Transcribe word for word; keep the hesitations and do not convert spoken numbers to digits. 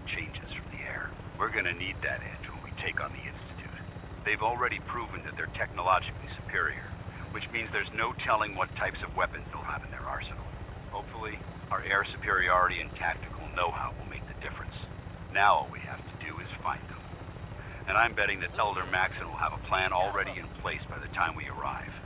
changes from the air. We're gonna need that edge when we take on the Institute. They've already proven that they're technologically superior, which means there's no telling what types of weapons they'll have in their arsenal. Hopefully, our air superiority and tactical know-how will make the difference. Now all we have to do is find them. And I'm betting that Elder Maxson will have a plan already in place by the time we arrive.